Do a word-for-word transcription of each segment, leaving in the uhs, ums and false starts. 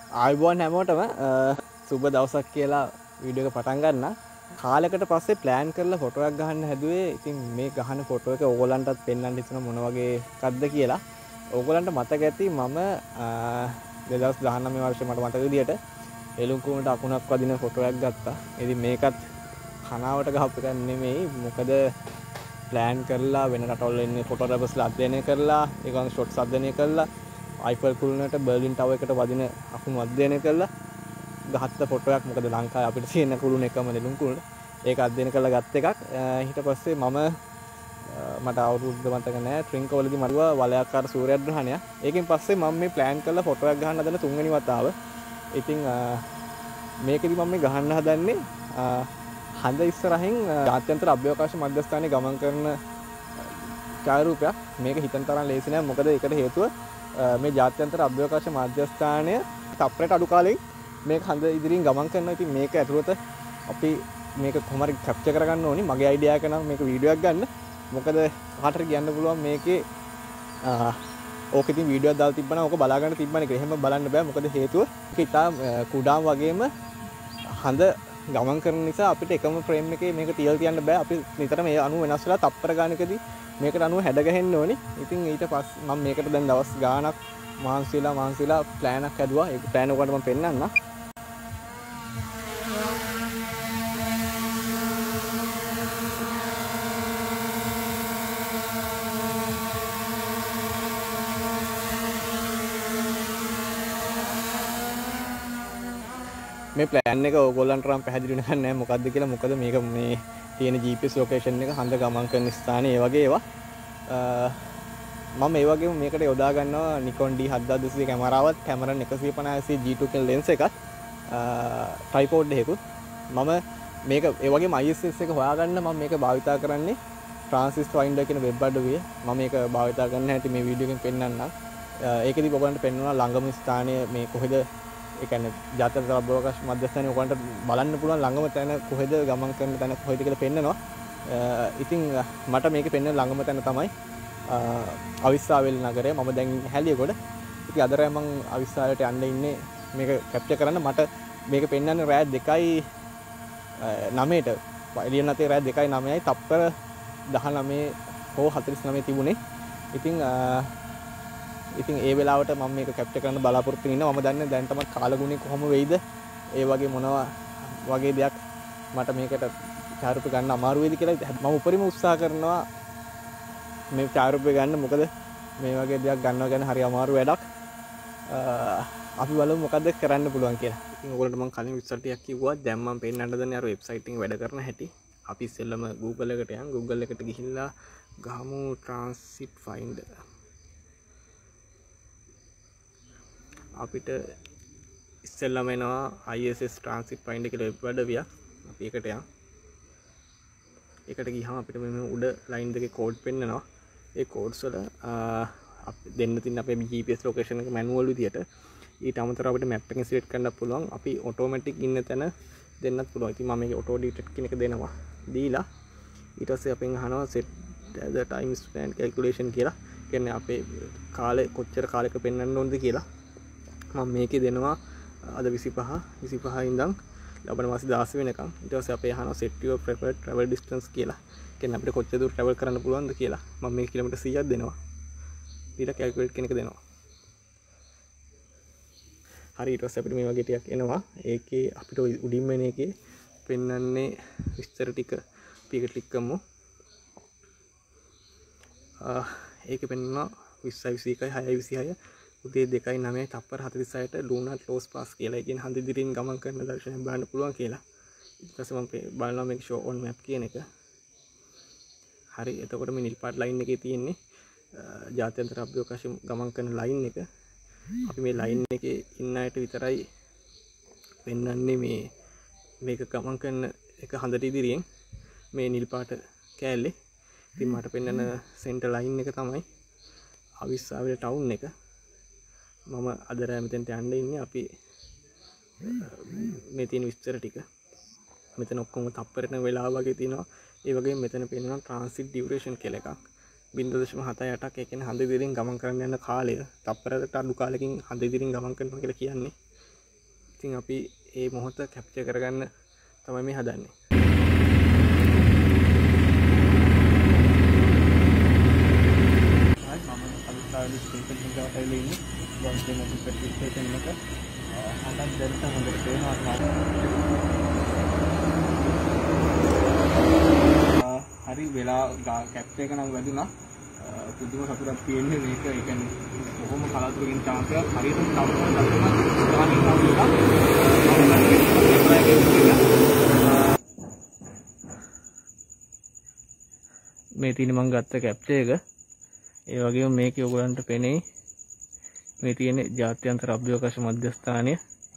ආයුබෝවන් හැමෝටම සුබ දවසක් කියලා වීඩියෝ එක පටන් ගන්න. කාලයකට පස්සේ ප්ලෑන් කරලා ෆොටෝ එකක් ගහන්න හැදුවේ. ඉතින් මේ ගහන ෆොටෝ එක ඕගොල්ලන්ටත් පෙන්වන්න හිතන මොන වගේ එකක්ද කියලා. ඕගොල්ලන්ට මතක ඇති මම දෙදහස් දහනවය වර්ෂේ මට මතක විදියට එළුම්කුණට අකුණක් වදින ෆොටෝ එකක් ගත්තා. ඉතින් මේකත් කනාවට ගහපු එකක් නෙමෙයි. මොකද ප්ලෑන් කරලා වෙන රටවල ඉන්න ෆොටෝග්‍රැෆර්ස්ලා අධ්‍යයනය කරලා ඒගොල්ලෝ ෂොට්ස් අධ්‍යයනය කරලා අයිෆල් කුළුණට බර්ලින් ටවර් එකට වදින අකුණු අධ්‍යයනය කරලා ගහත්ත ෆොටෝ එකක්. මොකද ලංකාවේ අපිට තියෙන කුළුණ එකම නෙළුම් කුළුණ. ඒක අධ්‍යයනය කරලා ගත්ත එකක්. ඊට පස්සේ මම මට අවුරුද්ද මතක නැහැ ට්‍රින්ක වලදී මරුවා වලයාකාර සූර්යග්‍රහණයක්. ඒකෙන් පස්සේ මම මේ ප්ලෑන් කරලා ෆොටෝ එකක් ගහන්න හදන තුන්වෙනි වතාව. ඉතින් මේකෙදි මම මේ ගහන්න හදන්නේ හඳ ඉස්සරහින් ජාත්‍යන්තර අභ්‍යවකාශ මධ්‍යස්ථානයේ ගමන් කරන ඡායාරූපයක්. මේක හිතන තරම් ලේසි නෑ. මොකද ඒකට හේතුව මේ ජාත්‍යන්තර අභ්‍යවකාශ මධ්‍යස්ථානය තප්පරයට අඩු කාලෙකින් මේක හඳ ඉදිරියෙන් ගමන් කරනවා. ඉතින් මේක ඇතුළත අපි මේක කොහොම හරි කැප්චර් කරගන්න ඕනි. මගේ අයිඩියා එක නම් මේක වීඩියෝ එකක් ගන්න. මොකද කාටට කියන්න පුළුවන් මේකේ ඕක ඉතින් වීඩියෝ එකක් දාලා තිබ්බනම් ඕක බලා ගන්න තිබ්බනේ කියලා. එහෙම බලන්න බෑ. මොකද හේතුව ඒක ඉතා කුඩාම වගේම හඳ ගමන් කරන නිසා අපිට එකම ෆ්‍රේම් එකේ මේක තියලා තියන්න බෑ. අපි නිතරම මේ අණු වෙනස් වෙලා තප්පර ගානකදී මේකට අණුව හැඩ ගහන්න ඕනි. ඉතින් ඊට පස්සේ මම මේකට දැන් දවස් ගාණක් මහන්සිලා මහන්සිලා ප්ලෑන් එකක් හදුවා. ඒක ප්ලෑන් එක ඔයාලට මම පෙන්නන්නම්. මේ ප්ලෑන් එක ඕගොල්ලන්ට නම් පැහැදිලි වෙන්නේ නැහැ මොකද්ද කියලා. මොකද මේක මේ තියෙන ජී පී එස් ලොකේෂන් එක හඳ ගමන් කරන ස්ථානේ ඒ වගේ ඒවා. මම ඒ වගේම මේකට යොදා ගන්නවා Nikon D seven thousand two hundred කැමරාවත්, Cameron one fifty G two කියන ලෙන්ස් එකත්, ට්‍රයිපෝඩ් එකකුත්. මම මේක ඒ වගේම I S S එක හොයාගන්න මම මේක භාවිතා කරන්නේ Transist Finder කියන වෙබ් අඩවිය. මම මේක භාවිතා කරන්න හැටි මේ වීඩියෝ එකෙන් පෙන්නන්නම්. ඒකෙදි ඔයගොල්ලන්ට පෙන්වනවා ළඟම ස්ථානය මේ කොහෙද, ඒ කියන්නේ ජාත්‍යන්තර අභ්‍යවකාශ මධ්‍යස්ථානයේ ඔයගොල්ලන්ට බලන්න පුළුවන් ළඟම තැන කොහෙද, ගමන් කරන තැන කොහෙද කියලා පෙන්නනවා. ඉතින් මට මේකේ පෙන්වන ළඟම තැන තමයි අවිස්සාවේල් නගරය. මම දැන් හැලියගොඩ. ඉතින් අද රෑ මම අවිස්සාවේලට යන්න ඉන්නේ මේක කැප්චර් කරන්න. මට මේක පෙන්වන්නේ රෑ දෙකයි නවයට. එළිය නැතේ රෑ දෙකයි නවයයි තප්පර දහනවය හෝ හතළිස් නවය තිබුණේ. ඉතින් ඉතින් ඒ වෙලාවට මම මේක කැප්චර් කරන්න බලාපොරොත්තු වෙනවා. මම දන්නේ දැන් තමයි කාලගුණේ කොහොම වෙයිද, ඒ වගේ මොනවා වගේ දෙයක් මට මේකට ඡායාරූප ගන්න අමාරු වෙයිද කියලා මම උපරිම උත්සාහ කරනවා මේ ඡායාරූප ගන්න. මොකද මේ වගේ දෙයක් ගන්නවා ගැන හරි අමාරු වැඩක්. අපි බලමු මොකද්ද කරන්න පුළුවන් කියලා. ඉතින් ඔයගොල්ලන්ට මම කලින් විස්තර ටිකක් කිව්වා. දැන් මම පෙන්නන්න දන්නේ අර වෙබ්සයිට් එකේ වැඩ කරන හැටි. අපි ඉස්සෙල්ලම Google එකට යන්. Google එකට ගිහිල්ලා ගහමු Transit Finder. අපිට ඉස්සෙල්ලාම එනවා I S S Transit Finder කියලා වෙබ් අඩවියක්. අපි ඒකට යන්. ඒකට ගියහම අපිට මේ උඩ ලයින් දෙකේ කෝඩ් පෙන්නනවා. ඒ කෝඩ්ස් වල අපි දෙන්න තියෙන අපේ G P S ලොකේෂන් එක මැනුවල් විදියට. ඊට අමතරව අපිට මැප් එකෙන් සිලෙක්ට් කරන්න පුළුවන්. අපි ඔටෝමැටික් ඉන්න තැන දෙන්නත් පුළුවන්. ඉතින් මම මේක ඔටෝ ඩිටෙක්ට් කියන එක දෙනවා. දීලා ඊට පස්සේ අපෙන් අහනවා set the time span calculation කියලා. කියන්නේ අපේ කාලේ කොච්චර කාලයක පෙන්වන්න ඕනද කියලා. මම මේකේ දෙනවා අද විසිපහ විසිපහ ඉඳන් ලබන මාසේ දාස වෙනකම්. ඊට පස්සේ අපේ අහනවා set your preferred travel distance කියලා. කියන්නේ අපිට කොච්චර දුර travel කරන්න පුළුවන්ද කියලා. මම මේ කිලෝමීටර් සීයක් දෙනවා. ඊට calculate කියන එක දෙනවා. හරි ඊට පස්සේ අපිට මේ වගේ ටිකක් එනවා. ඒකේ අපිට උඩින්ම එන එකේ පෙන්වන්නේ විස්තර ටික. අපි ඒක ක්ලික් කරමු. ආ ඒකේ පෙන්වනවා විස්සයි විසි එකයි හයයි විසි හය උදේ දෙකයි නවයයි තප්පර හතළිස් හයට ලූනා ක්ලෝස් පාස් කියලා. ඒ කියන්නේ හඳ ඉදිරියෙන් ගමන් කරන දර්ශනය බලන්න පුළුවන් කියලා. ඊට පස්සේ මම බලනවා මේක show on map කියන එක. හරි එතකොට මේ නිල් පාට ලයින් එකේ තියෙන්නේ ජාත්‍යන්තර අභ්‍යවකාශ ගමන් කරන ලයින් එක. අපි මේ ලයින් එකේ ඉන්න අයට විතරයි පෙන්වන්නේ මේ මේක ගමන් කරන එක හඳට ඉදිරියෙන් මේ නිල් පාට කෑල්ලේ. ඉතින් මට පෙන්වන සෙන්ටර් ලයින් එක තමයි අවිස්සාවේල ටවුන් එක. මම අද රෑ මෙතෙන්ට යන්න ඉන්නේ. අපි මේ තියෙන විස්තර ටික මෙතන ඔක්කොම තප්පරෙන වෙලාව වගේ තියෙනවා. ඒ වගේම මෙතන පෙන්නනවා transit duration කියලා එකක්. zero point seven eight ක්. ඒ කියන්නේ හඳ ඉදිරියෙන් ගමන් කරන්න යන කාලය තප්පරයකට අඩු කාලෙකින් හඳ ඉදිරියෙන් ගමන් කරනවා කියලා කියන්නේ. ඉතින් අපි ඒ මොහොත කැප්චර් කරගන්න තමයි මේ හදන්නේ. හරි මම අලුත් ස්ටේෂන් එකට ආවලා ඉන්නේ. ගොඩක් දෙනෙක් පෙට්‍රල් ස්ටේෂන් එක. අහන්න දැන් හොඳට පේනවා. හරි වෙලා කැප් එක නම් වැදුනා. පුදුම සතුටක් තියෙන්නේ මේක. ඒ කියන්නේ කොහොම කලාතුරකින් chance එකක් හරියට මේ තියෙන මම ගත්ත කැප්චර් එක. ඒ වගේම මේකේ ඔයගලන්ට පෙනේ මේ තියෙන ජාත්‍යන්තර අභ්‍යවකාශ මධ්‍යස්ථානය.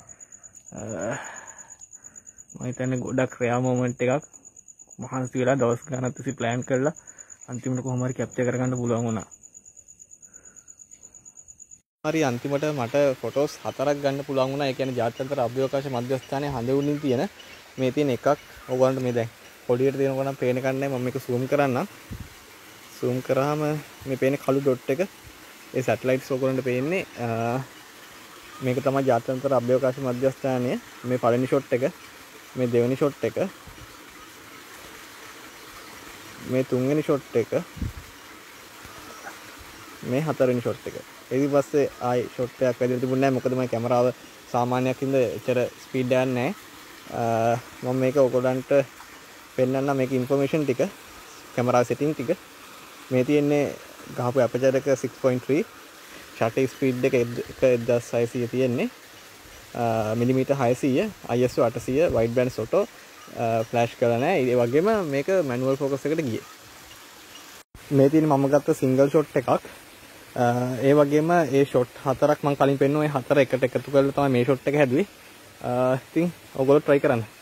මම හිතන්නේ ගොඩක් රෙයා මොමන්ට් එකක්. මහන්සි වෙලා දවස් ගණනක් තිස්සේ ප්ලෑන් කරලා අන්තිමට කොහොම හරි කැප්චර් කරගන්න පුළුවන් වුණා. හරි අන්තිමට මට ෆොටෝස් හතරක් ගන්න පුළුවන් වුණා. ඒ කියන්නේ ජාත්‍යන්තර අභ්‍යවකාශ මධ්‍යස්ථානයේ හඳුන්වමින් තියෙන මේ තියෙන එකක් ඔයගොල්ලන්ට මේ දැන් පොඩියට තියෙනකොට නම් පේන එකක් නැහැ. මම මේක zoom කරන්නම්. zoom කරාම මේ පේන කළු ඩොට් එක ඒ සැටලයිට්ස් ඔයගොල්ලන්ට පේන්නේ. මේක තමයි ජාත්‍යන්තර අභ්‍යවකාශ මධ්‍යස්ථානය. මේ පළවෙනි ෂොට් එක, මේ දෙවෙනි ෂොට් එක, මේ තුන්වෙනි ෂොට් එක, මේ හතරවෙනි ෂොට් එක. ඊට පස්සේ ආයි ෂොට් එකක් වැදලා තිබුණේ නැහැ. මොකද මම කැමරාව සාමාන්‍යයක් ඉඳ එච්චර ස්පීඩ් එකක් නැහැ. මම මේක ඔයගොල්ලන්ට පෙන්නන්න මේක ඉන්ෆර්මේෂන් ටික, කැමරා සෙටින් ටික. මේ තියෙන්නේ ගහපු ඇපර්චර් එක six point three, shutter speed එක one thousand six hundred තියෙන්නේ. Millimetre six hundred, I S O eight hundred, wide band photo, flash කරලා නැහැ. ඒ වගේම මේක මැනුවල් ෆෝකස් එකට ගියේ. මේ තියෙන මම ගත්ත සිංගල් ෂොට් එකක්. ඒ වගේම ඒ ෂොට් හතරක් මම කලින් පෙන්නුවා. ඒ හතර එකට එකතු කරලා තමයි මේ ෂොට් එක හැදුවේ. ඉතින් ඔයගොල්ලෝ try කරන්න.